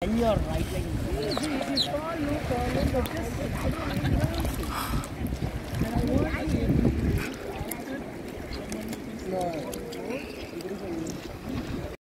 And your right leg. If you fall, no problem, but just I don't really want to. And I want to be able to do it. No.